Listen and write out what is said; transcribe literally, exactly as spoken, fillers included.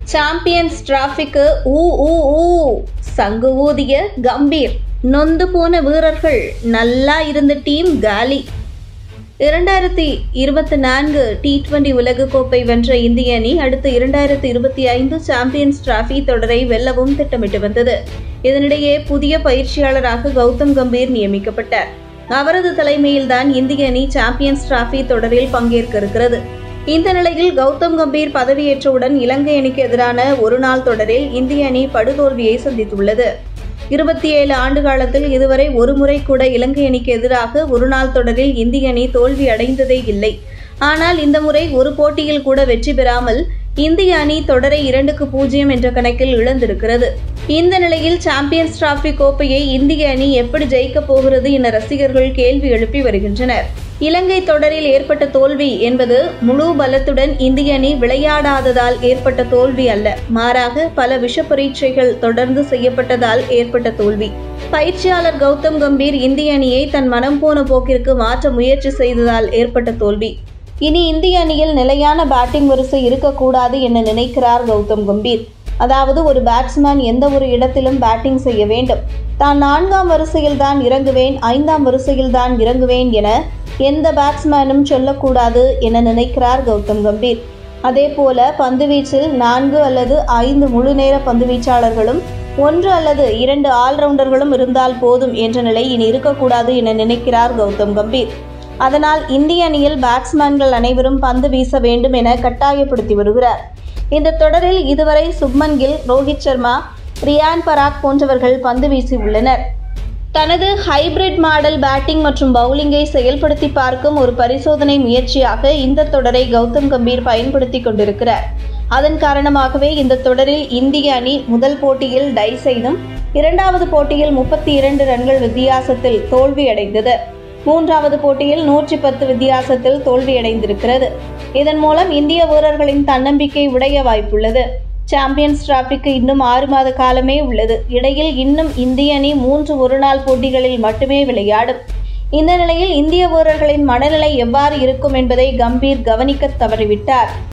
Champions டிராஃபிக்கு ஊ ஊ ஊ சங்கு ஊதிய கம்பீர். நொந்து போன வீரர்கள், நல்லா இருந்த டீம் காலி. இரண்டாயிரத்தி இருபத்தி நான்கு டி டுவெண்டி உலகக்கோப்பை வென்ற இந்திய அணி அடுத்த இரண்டாயிரத்தி இருபத்தி ஐந்து சாம்பியன்ஸ் டிராபி தொடரை வெல்லவும் திட்டமிட்டு வந்தது. இதனிடையே புதிய பயிற்சியாளராக கௌதம் கம்பீர் நியமிக்கப்பட்டார். அவரது தலைமையில்தான் இந்திய அணி சாம்பியன்ஸ் டிராபி தொடரில் பங்கேற்க இருக்கிறது. இந்த நிலையில் கௌதம் கம்பீர் பதவியேற்றவுடன் இலங்கை அணிக்கு எதிரான ஒருநாள் தொடரில் இந்திய அணி படுதோல்வியை சந்தித்துள்ளது. இருபத்தி ஏழு ஆண்டு காலத்தில் இதுவரை ஒருமுறை கூட இலங்கை அணிக்கு எதிராக ஒருநாள் தொடரில் இந்திய அணி தோல்வி அடைந்ததே இல்லை. ஆனால் இந்த முறை ஒரு போட்டியில் கூட வெற்றி பெறாமல் இந்திய அணி தொடரை இரண்டுக்கு பூஜ்ஜியம் என்ற கணக்கில் இழந்திருக்கிறது. இந்த நிலையில் சாம்பியன்ஸ் டிராபி கோப்பையை இந்திய அணி எப்படி ஜெயிக்கப் போகிறது என ரசிகர்கள் கேள்வி எழுப்பி வருகின்றனர். இலங்கை தொடரில் ஏற்பட்ட தோல்வி என்பது முழு பலத்துடன் இந்திய அணி விளையாடாததால் ஏற்பட்ட தோல்வி அல்ல, மாறாக பல விஷ பரீட்சைகள் தொடர்ந்து செய்யப்பட்டதால் ஏற்பட்ட தோல்வி. பயிற்சியாளர் கௌதம் கம்பீர் இந்திய அணியை தன் மனம் போன போக்கிற்கு மாற்ற முயற்சி செய்ததால் ஏற்பட்ட தோல்வி. இனி இந்திய அணியில் நிலையான பேட்டிங் வரிசை இருக்கக்கூடாது என நினைக்கிறார் கௌதம் கம்பீர். அதாவது ஒரு பேட்ஸ்மேன் எந்த ஒரு இடத்திலும் பேட்டிங் செய்ய வேண்டும். தான் நான்காம் வரிசையில் தான் இறங்குவேன், ஐந்தாம் வரிசையில் தான் இறங்குவேன் என எந்த பேட்ஸ்மேனும் சொல்லக்கூடாது என நினைக்கிறார் கௌதம் கம்பீர். அதே போல பந்துவீச்சில் நான்கு அல்லது ஐந்து முழு நேர பந்துவீச்சாளர்களும் ஒன்று அல்லது இரண்டு ஆல்ரவுண்டர்களும் இருந்தால் போதும் என்ற நிலை இனி இருக்கக்கூடாது என நினைக்கிறார் கௌதம் கம்பீர். அதனால் இந்திய அணியில் பேட்ஸ்மேன்கள் அனைவரும் பந்து வீச வேண்டும் என கட்டாயப்படுத்தி வருகிறார். இந்த தொடரில் இதுவரை சுப்மன் கில், ரோஹித் சர்மா, ரியான் பராக் போன்றவர்கள் பந்து வீசி உள்ளனர். தனது ஹைபிரிட் மாடல் பேட்டிங் மற்றும் பவுலிங்கை செயல்படுத்தி பார்க்கும் ஒரு பரிசோதனை முயற்சியாக இந்த தொடரை கௌதம் கம்பீர் பயன்படுத்தி கொண்டிருக்கிறார். அதன் காரணமாகவே இந்த தொடரில் இந்திய அணி முதல் போட்டியில் டை செய்தும் இரண்டாவது போட்டியில் முப்பத்தி இரண்டு ரன்கள் வித்தியாசத்தில் தோல்வியடைந்தது. மூன்றாவது போட்டியில் நூற்றி பத்து வித்தியாசத்தில் தோல்வியடைந்திருக்கிறது. இதன் மூலம் இந்திய வீரர்களின் தன்னம்பிக்கை உடைய வாய்ப்புள்ளது. சாம்பியன்ஸ் டிராபிக்கு இன்னும் ஆறு மாத காலமே உள்ளது. இடையில் இன்னும் இந்திய அணி மூன்று ஒருநாள் போட்டிகளில் மட்டுமே விளையாடும். இந்த நிலையில் இந்திய வீரர்களின் மனநிலை எவ்வாறு இருக்கும் என்பதை கம்பீர் கவனிக்க தவறிவிட்டார்.